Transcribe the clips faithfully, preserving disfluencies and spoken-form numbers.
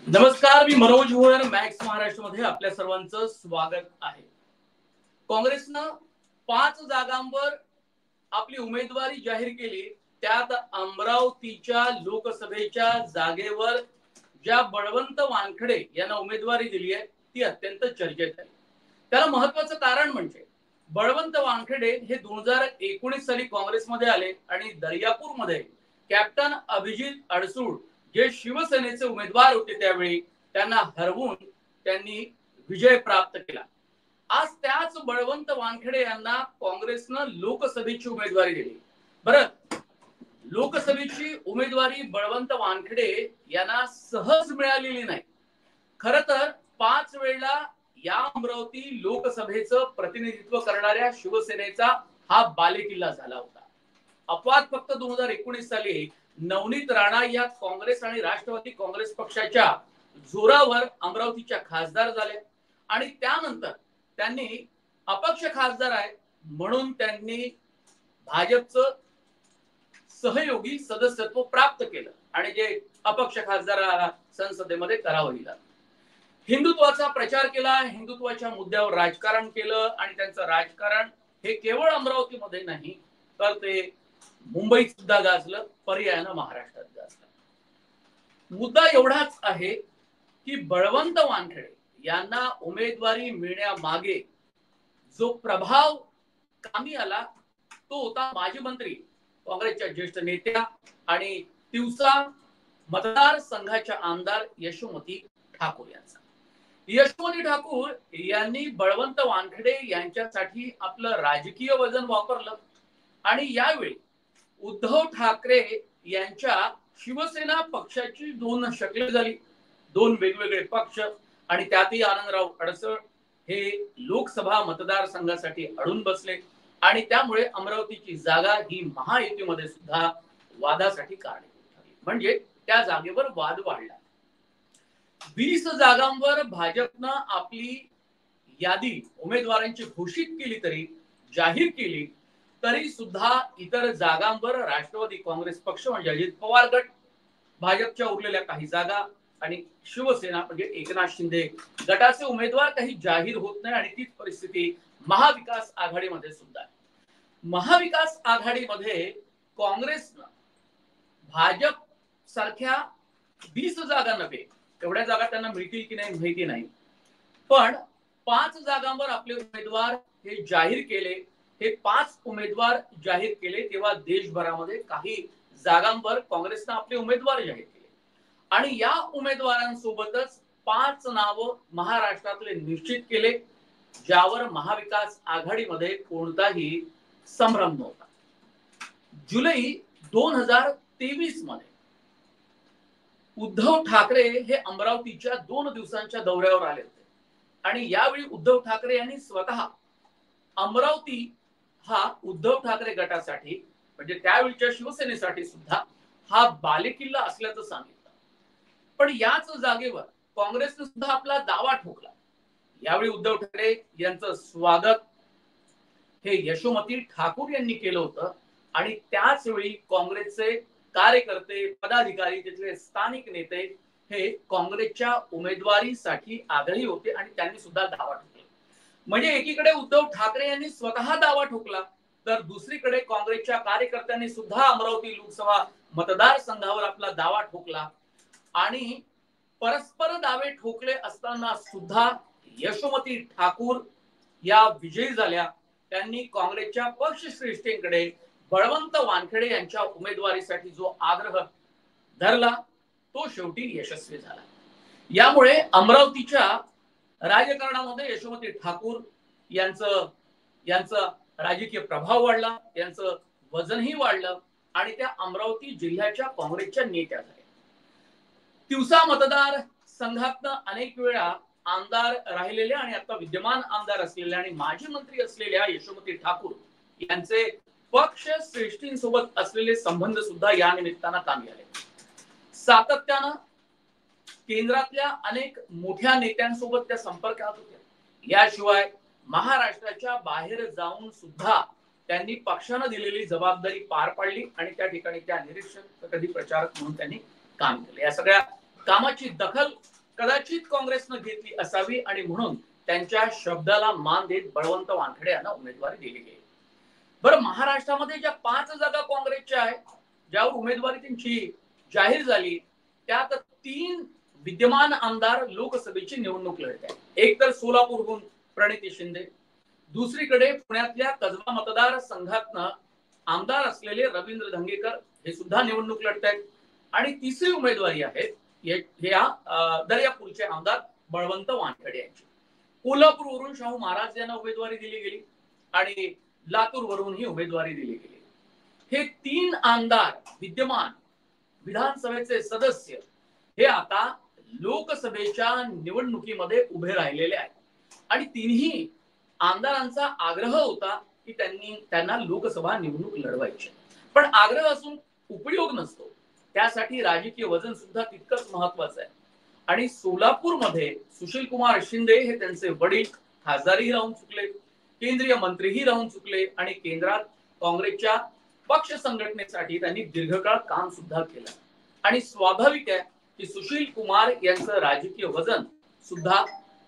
नमस्कार, मी मनोज भोयर. मॅक्स महाराष्ट्रामध्ये आपल्या सर्वांचं स्वागत आहे. काँग्रेसनं पाच जागांवर आपली उमेदवारी जाहीर केली. त्यात अमरावतीच्या लोकसभेच्या जागेवर ज्या बळवंत वानखडे यांना उमेदवारी दिली आहे ती अत्यंत चर्चेत आहे. त्याला महत्त्वाचं कारण म्हणजे बळवंत वानखडे हे दोन हजार एकोणीस साली काँग्रेसमध्ये आले आणि दर्यापूरमध्ये कॅप्टन अभिजित अडसूळ जे शिवसेनेचे उमेदवार होते त्यावेळी त्यांना हरवून त्यांनी विजय प्राप्त केला. आज त्याच बळवंत वानखडे यांना काँग्रेसनं लोकसभेची उमेदवारी दिली. बरं, लोकसभेची उमेदवारी बळवंत वानखडे यांना सहज मिळालेली नाही. खरं तर पाच वेळा या अमरावती लोकसभेचं प्रतिनिधित्व करणाऱ्या शिवसेनेचा हा बालेकिल्ला झाला होता. अपवाद फक्त दोन हजार एकोणीस साली नवनीत राणा या काँग्रेस आणि राष्ट्रवादी काँग्रेस पक्षाच्या जोरावर अमरावतीच्या खासदार झाल्या आणि त्यानंतर त्यांनी अपक्ष खासदार आहे म्हणून त्यांनी भाजपचं सहयोगी सदस्यत्व प्राप्त केलं आणि जे अपक्ष खासदार संसदेमध्ये करावं लागलं. हिंदुत्वाचा प्रचार केला, हिंदुत्वाच्या मुद्द्यावर राजकारण केलं आणि त्यांचं राजकारण हे केवळ अमरावतीमध्ये नाही तर ते मुंबईत सुद्धा गाजलं, पर्यायानं महाराष्ट्रात गाजलं. मुद्दा एवढाच आहे की बळवंत वानखडे यांना उमेदवारी मिळण्यामागे जो प्रभाव कामी आला तो होता माजी मंत्री, काँग्रेसच्या ज्येष्ठ नेत्या आणि तिवसा मतदारसंघाच्या आमदार यशोमती ठाकूर यांचा. यशोमती ठाकूर यांनी बळवंत वानखडे यांच्यासाठी आपलं राजकीय वजन वापरलं आणि यावेळी उद्धव ठाकरे यांच्या शिवसेना पक्षाची दोन शकले झाली, दोन वेगवेगळे पक्ष आणि त्यातही आनंदराव अडसूळ हे लोकसभा मतदारसंघासाठी अडून बसले आणि त्यामुळे अमरावतीची जागा ही महायुतीमध्ये सुद्धा वादासाठी कारणीभूत ठरली. म्हणजे त्या जागेवर वाद वाढला. वीस जागांवर भाजपनं आपली यादी उमेदवारांची घोषित केली तरी जाहीर केली तरी सुद्धा इतर जागांवर राष्ट्रवादी काँग्रेस पक्ष म्हणजे अजित पवार गट, भाजपच्या उरलेल्या काही जागा आणि शिवसेना म्हणजे एकनाथ शिंदे गटाचे उमेदवार काही जाहीर होत नाही आणि तीच परिस्थिती महाविकास आघाडीमध्ये सुद्धा आहे. महाविकास आघाडीमध्ये काँग्रेसनं भाजप सारख्या वीस जागा नव्हे एवढ्या जागा त्यांना मिळतील की नाही माहिती नाही, पण पाच जागांवर आपले उमेदवार हे जाहीर केले. हे पाच उमेदवार जाहीर केले तेव्हा देशभरामध्ये काही जागांवर काँग्रेसनं आपले उमेदवार जाहीर केले आणि या उमेदवारांसोबतच पाच नावं महाराष्ट्रातले निश्चित केले ज्यावर महाविकास आघाडीमध्ये कोणताही संभ्रम नव्हता. जुलै दोन हजार तेवीस मध्ये उद्धव ठाकरे हे अमरावतीच्या दोन दिवसांच्या दौऱ्यावर आले होते आणि यावेळी उद्धव ठाकरे यांनी स्वतः अमरावती हा उद्धव ठाकरे गटासाठी म्हणजे त्यावेळच्या शिवसेनेसाठी सुद्धा हा बालेकिल्ला असल्याचं सांगितलं. पण याच जागेवर काँग्रेसने सुद्धा आपला दावा ठोकला. यावेळी उद्धव ठाकरे यांचं स्वागत हे यशोमती ठाकूर यांनी केलं होतं आणि त्याच वेळी काँग्रेसचे कार्यकर्ते, पदाधिकारी, तिथले स्थानिक नेते हे काँग्रेसच्या उमेदवारीसाठी आग्रही होते आणि त्यांनी सुद्धा दावा ठोकला. म्हणजे एकीकडे उद्धव ठाकरे यांनी स्वतः दावा ठोकला तर दुसरीकडे काँग्रेसच्या कार्यकर्त्यांनी सुद्धा अमरावती लोकसभा मतदारसंघावर आपला दावा ठोकला आणि परस्पर दावे ठोकले असताना सुद्धा यशोमती ठाकूर या विजयी झाल्या. त्यांनी काँग्रेसच्या पक्षश्रेष्ठींकडे बळवंत वानखडे यांच्या उमेदवारीसाठी जो आग्रह धरला तो शेवटी यशस्वी झाला. यामुळे अमरावतीच्या राजकारणामध्ये यशोमती ठाकूर यांचं यांचं राजकीय प्रभाव वाढला, यांचं वजनही वाढलं आणि त्या अमरावती जिल्ह्याच्या काँग्रेसच्या नेत्या झाल्या. तिवसा मतदार संघातनं अनेक वेळा आमदार राहिलेल्या आणि आता विद्यमान आमदार असलेल्या आणि माजी मंत्री असलेल्या यशोमती ठाकूर यांचे पक्ष श्रेष्ठींसोबत असलेले संबंध सुद्धा या निमित्तानं कामी आले. सातत्यानं केंद्रातल्या अनेक मोठ्या नेत्यांसोबत त्या संपर्कात होत्या. याशिवाय महाराष्ट्राच्या बाहेर जाऊन सुद्धा त्यांनी पक्षानं दिलेली जबाबदारी पार पाडली आणि त्या ठिकाणी त्या निरीक्षक कधी प्रचारक म्हणून त्यांनी काम केले. या सगळ्या कामाची दखल कदाचित काँग्रेसनं घेतली असावी आणि म्हणून त्यांच्या शब्दाला मान देत बळवंत वानखेडे यांना उमेदवारी दिली गेली. बरं, महाराष्ट्रामध्ये ज्या पाच जागा काँग्रेसच्या आहेत, ज्यावर उमेदवारी त्यांची जाहीर झाली, त्यात तीन विद्यमान आमदार लोकसभेची निवडणूक लढत आहेत. एक तर सोलापूरहून प्रणिती शिंदे, दुसरीकडे पुण्यातल्या कसबा मतदारसंघातनं आमदार असलेले रवींद्र धंगेकर हे सुद्धा निवडणूक लढत आहेत, आणि तिसरी उमेदवारी आहे या दर्यापूरचे आमदार बळवंत वानखेडे यांची. कोल्हापूरवरून शाहू महाराज यांना उमेदवारी दिली गेली आणि लातूरवरून ही उमेदवारी दिली गेली. हे तीन आमदार विद्यमान विधानसभेचे सदस्य हे आता लोकसभेच्या निवडणुकीमध्ये उभे राहिलेले आहेत आणि तिन्ही आमदारांचा आग्रह होता की त्यांनी त्यांना लोकसभा निवडणूक लढवायची. पण आग्रह असून उपयोग नसतो, त्यासाठी राजकीय वजन सुद्धा तितकंच महत्वाचं आहे. आणि सोलापूरमध्ये सुशील कुमार शिंदे हे त्यांचे वडील खासदारही राहून चुकले, केंद्रीय मंत्रीही राहून चुकले आणि केंद्रात काँग्रेसच्या पक्ष संघटनेसाठी त्यांनी दीर्घकाळ काम सुद्धा केलं. आणि स्वाभाविक आहे की सुशील कुमार यांचं राजकीय वजन सुद्धा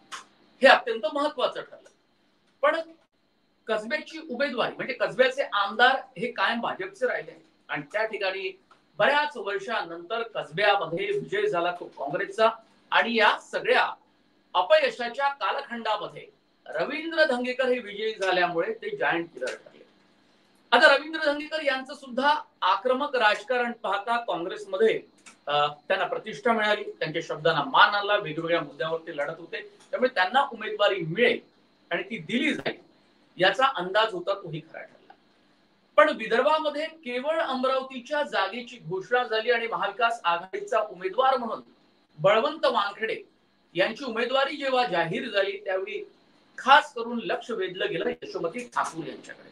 हे अत्यंत महत्वाचं ठरलं. पण कसब्याची उमेदवारी म्हणजे कसब्याचे आमदार हे कायम भाजपचे राहिले आणि त्या ठिकाणी बऱ्याच वर्षानंतर कसब्यामध्ये विजय झाला तो काँग्रेसचा. आणि या सगळ्या अपयशाच्या कालखंडामध्ये रवींद्र धंगेकर हे विजयी झाल्यामुळे ते जायंट किलर ठरले. आता रवींद्र धंगेकर यांचं सुद्धा आक्रमक राजकारण पाहता काँग्रेसमध्ये त्यांना प्रतिष्ठा मिळाली, त्यांच्या शब्दांना मान आला, वेगवेगळ्या मुद्द्यावर ते लढत होते, त्यामुळे त्यांना उमेदवारी मिळेल आणि ती दिली जाईल याचा अंदाज होता, तोही खरा ठरला. पण विदर्भामध्ये केवळ अमरावतीच्या जागेची घोषणा झाली आणि महाविकास आघाडीचा उमेदवार म्हणून बळवंत वानखेडे यांची उमेदवारी जेव्हा जाहीर झाली त्यावेळी खास करून लक्ष वेधलं गेलं यशोमती ठाकूर यांच्याकडे.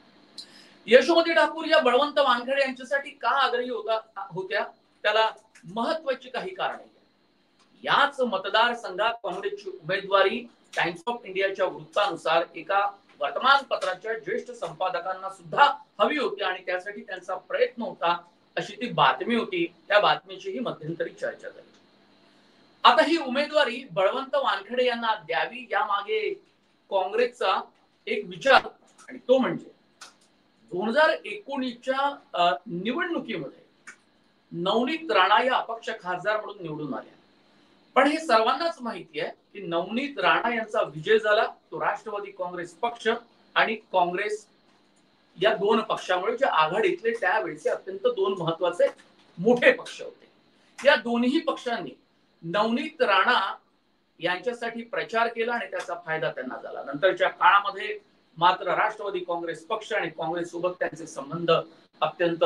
यशोमती ठाकूर या बळवंत वानखेडे यांच्यासाठी का आग्रही होता होत्या त्याला महत्वाची काही कारणे. याच मतदारसंघात काँग्रेसची उमेदवारी टाइम्स ऑफ इंडियाच्या वृत्तानुसार एका वर्तमानपत्राच्या ज्येष्ठ संपादकांना सुद्धा हवी होती आणि त्यासाठी त्यांचा प्रयत्न होता अशी ती बातमी होती. त्या बातमीचीही मध्यंतरी चर्चा झाली. आता ही उमेदवारी बळवंत वानखेडे यांना द्यावी यामागे काँग्रेसचा एक विचार, आणि तो म्हणजे दोन हजार एकोणीसच्या निवडणुकीमध्ये नवनीत राणा या अपक्ष खासदार म्हणून निवडून आल्या. पण हे सर्वांनाच माहिती आहे की नवनीत राणा यांचा विजय झाला तो राष्ट्रवादी काँग्रेस पक्ष आणि काँग्रेस या दोन पक्षामुळे जे आघाडीतले त्यावेळेचे अत्यंत दोन महत्वाचे मोठे पक्ष होते. या दोन्ही पक्षांनी नवनीत राणा यांच्यासाठी प्रचार केला आणि त्याचा फायदा त्यांना झाला. नंतरच्या काळामध्ये मात्र राष्ट्रवादी काँग्रेस पक्ष आणि काँग्रेस सोबत त्यांचे संबंध अत्यंत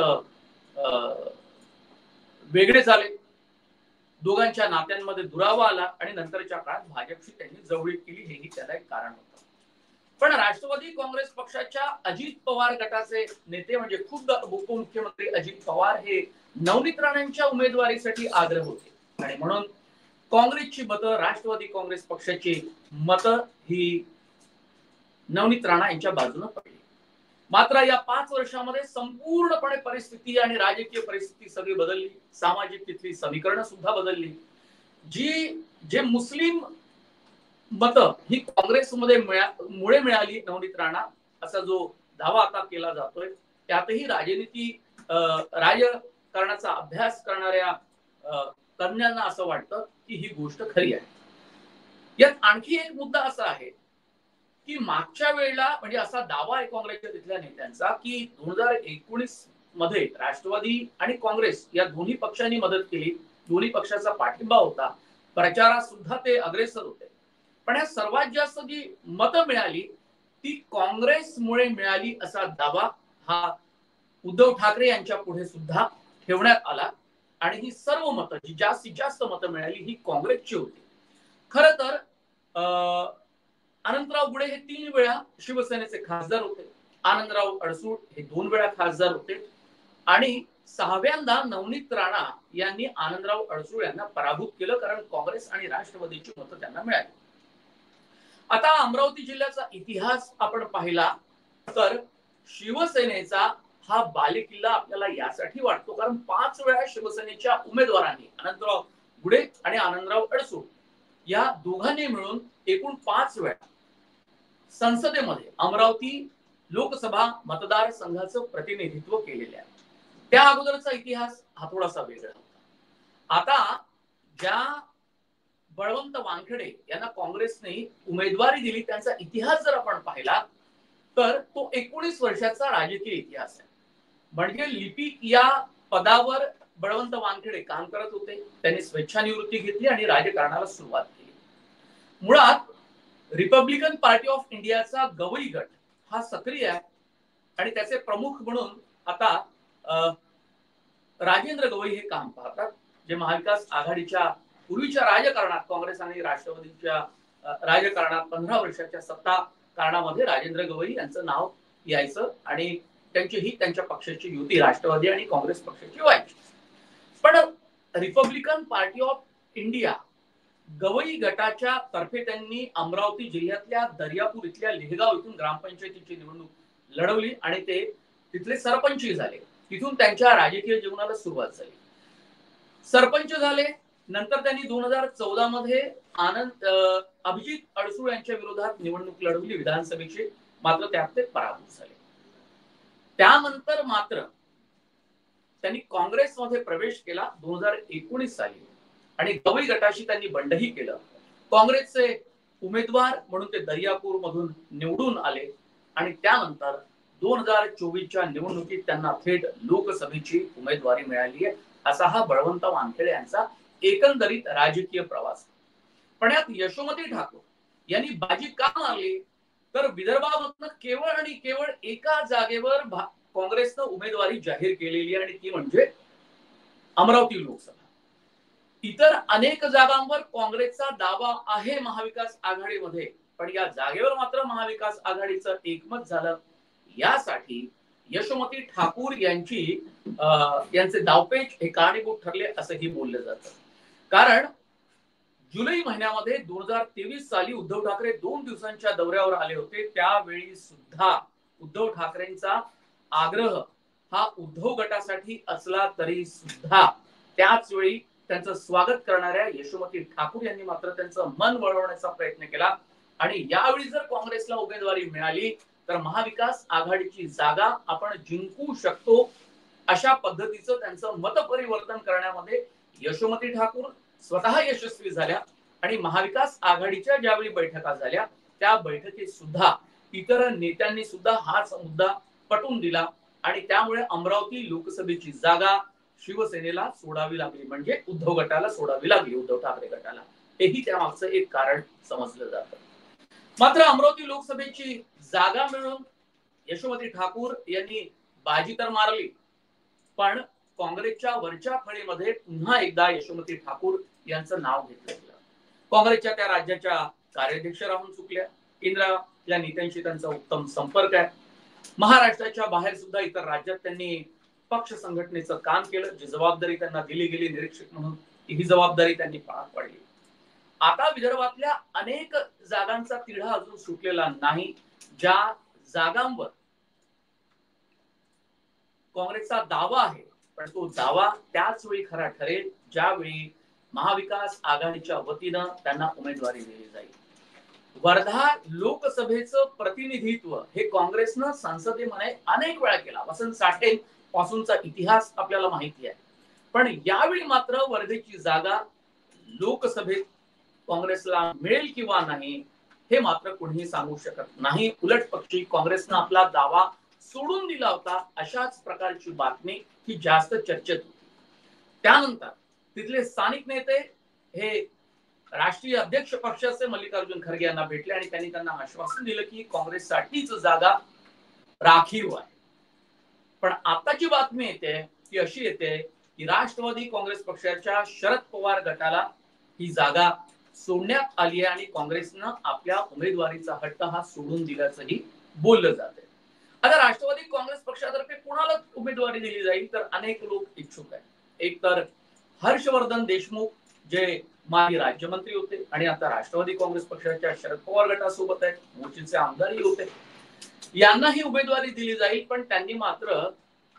वेगळे झाले. दोघांच्या नात्यांमध्ये दुरावा आला आणि नंतरच्या काळात भाजपशी त्यांनी जवळीक केली, हेही त्याला एक कारण होतं. पण राष्ट्रवादी काँग्रेस पक्षाच्या अजित पवार गटाचे नेते म्हणजे खुद्द उपमुख्यमंत्री अजित पवार हे नवनीत राणांच्या उमेदवारीसाठी आग्रह होते आणि म्हणून काँग्रेसची मतं, राष्ट्रवादी काँग्रेस पक्षाची मतं ही नवनीत राणा यांच्या बाजूने पडली. मात्र या पाच वर्षामध्ये संपूर्णपणे परिस्थिती आणि राजकीय परिस्थिती सगळी बदलली. सामाजिक तिथली समीकरणं सुद्धा बदलली. जी जे मुस्लिम मतं ही काँग्रेसमध्ये मुळे मिळाली नवनीत राणा असा जो दावा आता केला जातोय, त्यातही राजनीती राजकारणाचा अभ्यास करणाऱ्या तज्ञांना असं वाटतं की ही गोष्ट खरी आहे. यात आणखी एक मुद्दा असा आहे की मागच्या वेळेला म्हणजे असा दावा आहे काँग्रेसच्या तिथल्या नेत्यांचा की दोन हजार एकोणीस मध्ये राष्ट्रवादी आणि काँग्रेस या दोन्ही पक्षांनी मदत केली, दोन्ही पक्षाचा पाठिंबा होता, प्रचारात सुद्धा ते अग्रेसर होते. पण या सर्वात जास्त जी मतं मिळाली ती काँग्रेसमुळे मिळाली असा दावा हा उद्धव ठाकरे यांच्या पुढे सुद्धा ठेवण्यात आला आणि ही सर्व मतं जी जास्तीत जास्त मतं मिळाली ही काँग्रेसची होती. खर तर अनंतराव गुळे हे तीन वेळा शिवसेनेचे खासदार होते, आनंदराव अडसूळ हे दोन वेळा खासदार होते आणि सहाव्यांदा नवनीत राणा यांनी आनंदराव अडसूळ यांना पराभूत केलं कारण काँग्रेस आणि राष्ट्रवादीची मतं त्यांना मिळाली. आता अमरावती जिल्ह्याचा इतिहास आपण पाहिला तर शिवसेनेचा हा बालेकिल्ला आपल्याला यासाठी वाटतो कारण पाच वेळा शिवसेनेच्या उमेदवारांनी अनंतराव गुळे आणि आनंदराव अडसूळ या दोघांनी मिळून एकूण पाच वेळा संसदेमध्ये अमरावती लोकसभा मतदारसंघाचं प्रतिनिधित्व केलेले आहे. त्या अगोदरचा इतिहास हा थोडासा वेगळा होता. आता ज्या बळवंत वानखेडे यांना काँग्रेसने उमेदवारी दिली त्यांचा इतिहास जर आपण पाहिला तर तो एकोणीस वर्षाचा राजकीय इतिहास आहे. म्हणजे लिपिक या पदावर बळवंत वानखेडे काम करत होते. त्यांनी स्वेच्छानिवृत्ती घेतली आणि राजकारणाला सुरुवात केली. मुळात रिपब्लिकन पार्टी ऑफ इंडियाचा गवई गट हा सक्रिय आहे आणि त्याचे प्रमुख म्हणून आता राजेंद्र गवई हे काम पाहतात, जे महाविकास आघाडीच्या पूर्वीच्या राजकारणात काँग्रेस आणि राष्ट्रवादीच्या राजकारणात पंधरा वर्षाच्या सत्ता कारणामध्ये राजेंद्र गवई यांचं नाव यायचं आणि त्यांचीही त्यांच्या पक्षाची युती राष्ट्रवादी आणि काँग्रेस पक्षाची व्हायची. पण Republican Party of India Gavai गटाच्या तर्फे त्यांनी अमरावती जिल्ह्यातल्या दर्यापूर इथल्या लेहगाव इथून ग्रामपंचायतीची निवडणूक लढवली आणि ते तिथले सरपंचही झाले. तिथून त्यांच्या राजकीय जीवनाला सुरुवात झाली. सरपंच झाले. नंतर त्यांनी दोन हजार चौदा मध्ये आनंद अभिजित अडसूळ यांच्या विरोधात निवडणूक लढवली विधानसभेची, मात्र त्यात ते पराभूत झाले. त्यानंतर मात्र त्यांनी काँग्रेसमध्ये प्रवेश केला दोन हजार एकोणीस साली आणि गवई गटाशी त्यांनी बंडही केलं. काँग्रेसचे उमेदवार म्हणून ते दर्यापूर मधून निवडून आले आणि त्यानंतर दोन हजार चोवीसच्या निवडणुकीत त्यांना थेट लोकसभेची उमेदवारी मिळाली आहे. असा हा बळवंत वानखेडे यांचा एकंदरीत राजकीय प्रवास. पण यात यशोमती ठाकूर यांनी बाजी का मारली तर विदर्भामधून केवळ आणि केवळ एका जागेवर काँग्रेसनं उमेदवारी जाहीर केलेली आणि ती म्हणजे अमरावती लोकसभा. इतर अनेक जागांवर काँग्रेसचा दावा आहे महाविकास आघाडीमध्ये, पण या जागेवर मात्र महाविकास आघाडीचं एकमत झालं. यासाठी यशोमती ठाकूर यांची यांचे दावपेच हे कारणीभूत ठरले असंही बोललं जातं. कारण जुलै महिन्यामध्ये दोन हजार तेवीस साली उद्धव ठाकरे दोन दिवसांच्या दौऱ्यावर आले होते. त्यावेळी सुद्धा उद्धव ठाकरेंचा आग्रह हा उद्धव गटासाठी असला तरी सुद्धा त्याच वेळी त्यांचं स्वागत करणाऱ्या यशोमती ठाकूर यांनी मात्र त्यांचं मन वळवण्याचा प्रयत्न केला आणि यावेळी जर काँग्रेसला उमेदवारी मिळाली तर महाविकास आघाडीची जागा आपण जिंकू शकतो अशा पद्धतीचं त्यांचं मतपरिवर्तन करण्यामध्ये यशोमती ठाकूर स्वतः यशस्वी झाल्या आणि महाविकास आघाडीच्या ज्यावेळी बैठका झाल्या त्या बैठकीत सुद्धा इतर नेत्यांनी सुद्धा हाच मुद्दा पटवून दिला आणि त्यामुळे अमरावती लोकसभेची जागा शिवसेनेला सोडावी लागली, म्हणजे उद्धव गटाला सोडावी लागली, उद्धव ठाकरे गटाला. हेही त्यामागचं एक कारण समजलं जातं. मात्र अमरावती लोकसभेची जागा मिळून यशोमती ठाकूर यांनी बाजी तर मारली, पण काँग्रेसच्या वरच्या फळीमध्ये पुन्हा एकदा यशोमती ठाकूर यांचं नाव घेतलं गेलं. काँग्रेसच्या त्या राज्याच्या कार्याध्यक्ष राहून चुकल्या. केंद्रातल्या नेत्यांशी त्यांचा उत्तम संपर्क आहे. महाराष्ट्राच्या बाहेर सुद्धा इतर राज्यात त्यांनी पक्ष संघटनेचं काम केलं. जी जबाबदारी त्यांना दिली गेली निरीक्षक म्हणून ही जबाबदारी त्यांनी पार पाडली. आता विदर्भातल्या अनेक जागांचा तिढा अजून सुटलेला नाही. ज्या जागांवर काँग्रेसचा दावा आहे पण तो दावा त्याच वेळी खरा ठरेल ज्यावेळी महाविकास आघाडीच्या वतीनं त्यांना उमेदवारी दिली जाईल. वर्धा लोकसभेचं प्रतिनिधित्व हे काँग्रेसनं संसदेमध्ये अनेक वेळा केला. वसंत साठे पासूनचा इतिहास आपल्याला माहिती आहे. पण यावेळी मात्र वर्धेची जागा लोकसभेत काँग्रेसला मिळेल किंवा नाही हे मात्र कोणीही सांगू शकत नाही. उलट पक्षी काँग्रेसनं आपला दावा सोडून दिला होता अशाच प्रकारची बातमी ही जास्त चर्चेत होती. त्यानंतर तिथले स्थानिक नेते हे राष्ट्रीय अध्यक्ष पक्षाचे मल्लिकार्जुन खरगे यांना भेटले आणि त्यांनी त्यांना आश्वासन दिलं की काँग्रेससाठीच जागा राखीव आहे. पण आताची बातमी येते ती अशी येते की राष्ट्रवादी काँग्रेस पक्षाच्या शरद पवार गटाला ही जागा सोडण्यात आली आहे आणि काँग्रेसनं आपल्या उमेदवारीचा हट्ट हा सोडून दिल्याचंही बोललं जाते. आता राष्ट्रवादी काँग्रेस पक्षातर्फे कोणाला उमेदवारी दिली जाईल तर अनेक लोक इच्छुक आहेत. एक तर हर्षवर्धन देशमुख जे माजी राज्यमंत्री होते आणि आता राष्ट्रवादी काँग्रेस पक्षाच्या शरद पवार गटासोबत आहेत, मोर्चेचे आमदारही होते, यांनाही उमेदवारी दिली जाईल. पण त्यांनी मात्र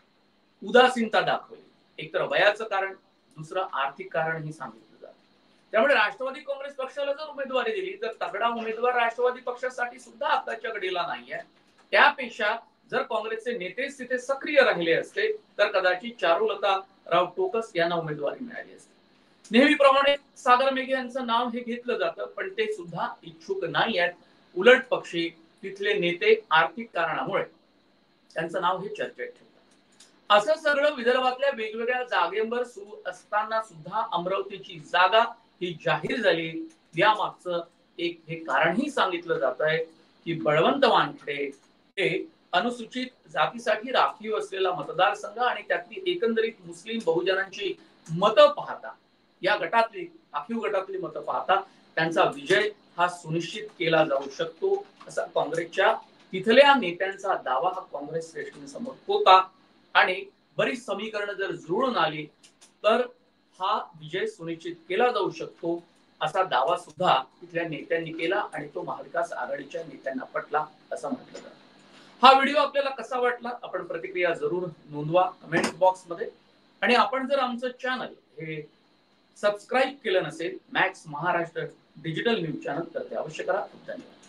उदासीनता दाखवली. एक तर वयाचं कारण, दुसरं आर्थिक कारणही सांगितलं जातं. त्यामुळे राष्ट्रवादी काँग्रेस पक्षाला जर उमेदवारी दिली तर तगडा उमेदवार राष्ट्रवादी पक्षासाठी सुद्धा आताच्या घडीला नाहीये. त्यापेक्षा जर काँग्रेसचे नेतेच तिथे सक्रिय राहिले असते तर कदाचित चारुलता राव टोकस यांना उमेदवारी मिळाली असते. नेहमीप्रमाणे सागर मेघे यांचं नाव हे घेतलं जातं, पण ते सुद्धा इच्छुक नाही आहेत. उलट पक्षी तिथले नेते आर्थिक कारणामुळे त्यांचं नाव हे चर्चेत ठेवतात. असं सगळं विदर्भातल्या वेगवेगळ्या जागेवर सुरू असताना सुद्धा अमरावतीची जागा ही जाहीर झाली. यामागचं एक हे कारणही सांगितलं जात आहे की बळवंत वानखेडे हे अनुसूचित जातीसाठी राखीव असलेला मतदारसंघ आणि त्यातली एकंदरीत मुस्लिम बहुजनांची मतं पाहता, या गटातली राखीव गटातली मतं पाहता त्यांचा विजय हा सुनिश्चित केला जाऊ शकतो असा काँग्रेसच्या तिथल्या नेत्यांचा दावा हा काँग्रेस श्रेष्ठींसमोर होता. आणि बरीच समीकरणं जर जुळून आली तर हा विजय सुनिश्चित केला जाऊ शकतो असा दावा सुद्धा तिथल्या नेत्यांनी केला आणि तो महाविकास आघाडीच्या नेत्यांना पटला असं म्हटलं जातं. हा व्हिडिओ आपल्याला कसा वाटला आपण प्रतिक्रिया जरूर नोंदवा कमेंट बॉक्स मध्ये. आणि आपण जर आमचं चॅनल हे सबस्क्राईब केलं नसेल Max Maharashtra digital news channel तर ते अवश्य करा. धन्यवाद.